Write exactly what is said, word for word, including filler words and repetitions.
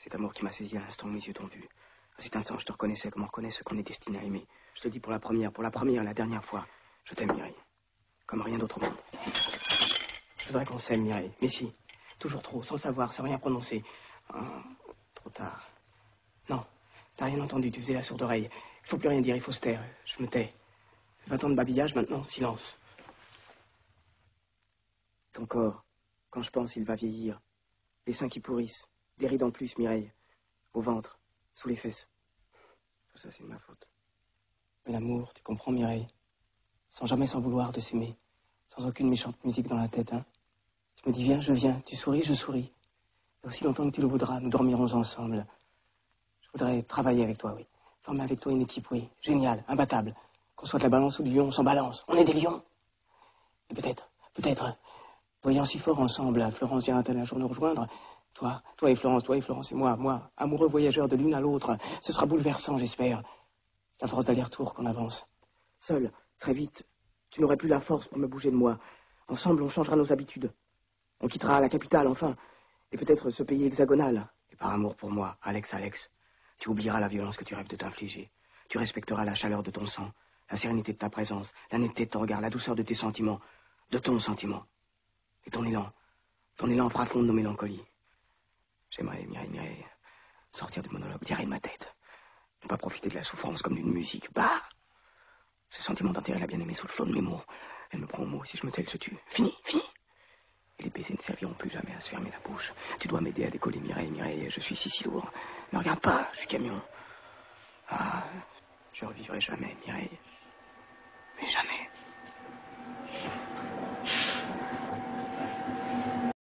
Cet amour qui m'a saisi à l'instant où mes yeux t'ont vu. À cet instant, je te reconnaissais comme on reconnaît ceux qu'on est destiné à aimer. Je te le dis pour la première, pour la première, la dernière fois. Je t'aime, Mireille. Comme rien d'autre au monde. Je voudrais qu'on s'aime, Mireille. Mais si. Toujours trop, sans le savoir, sans rien prononcer. Oh, trop tard. Non, t'as rien entendu, tu faisais la sourde oreille. Il faut plus rien dire, il faut se taire. Je me tais. vingt ans de babillage, maintenant, silence. Ton corps, quand je pense, il va vieillir. Les seins qui pourrissent. Des rides en plus, Mireille. Au ventre, sous les fesses. Tout ça, c'est de ma faute. Mais l'amour, tu comprends, Mireille? Sans jamais s'en vouloir de s'aimer. Sans aucune méchante musique dans la tête, hein. Tu me dis, viens, je viens. Tu souris, je souris. Et aussi longtemps que tu le voudras, nous dormirons ensemble. Je voudrais travailler avec toi, oui. Former avec toi une équipe, oui. Géniale, imbattable. Qu'on soit de la balance ou du lion, on s'en balance. On est des lions. Et peut-être, peut-être, voyant si fort ensemble, Florence viendra-t-elle un jour nous rejoindre? Toi, toi et Florence, toi et Florence et moi, moi, amoureux voyageurs de l'une à l'autre. Ce sera bouleversant, j'espère. C'est à force d'aller-retour qu'on avance. Seul, très vite, tu n'aurais plus la force pour me bouger de moi. Ensemble, on changera nos habitudes. On quittera la capitale, enfin. Et peut-être ce pays hexagonal. Et par amour pour moi, Alex, Alex, tu oublieras la violence que tu rêves de t'infliger. Tu respecteras la chaleur de ton sang, la sérénité de ta présence, la netteté de ton regard, la douceur de tes sentiments, de ton sentiment. Et ton élan, ton élan fera fondre nos mélancolies. J'aimerais, Mireille, Mireille, sortir du monologue, diarrhée de ma tête. Ne pas profiter de la souffrance comme d'une musique. Bah! Ce sentiment d'enterrer la bien-aimée sous le flot de mes mots. Elle me prend au mot, si je me tais, elle se tue. Fini, fini! Et les baisers ne serviront plus jamais à se fermer la bouche. Tu dois m'aider à décoller, Mireille, Mireille. Je suis si, si lourd. Ne regarde pas, je suis camion. Ah, je revivrai jamais, Mireille. Mais jamais.